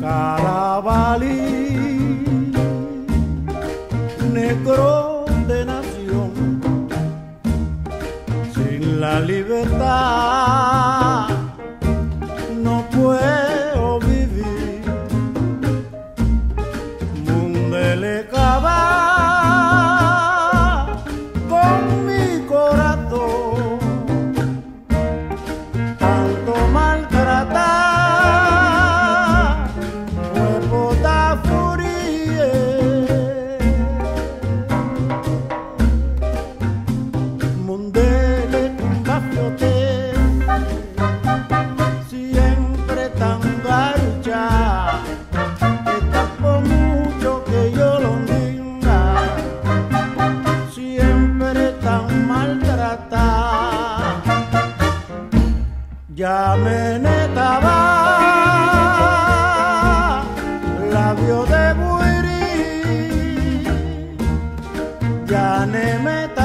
Carabalí, negro de nación, sin la libertad no puedo vivir. Mundele cava con mi corazón, tanto maltratar fue bota furia. Mundele bafiote, siempre tan garucha, está por mucho que yo lo diga, siempre tan maltratada. Ya me netaba labio de buiri, ya ne me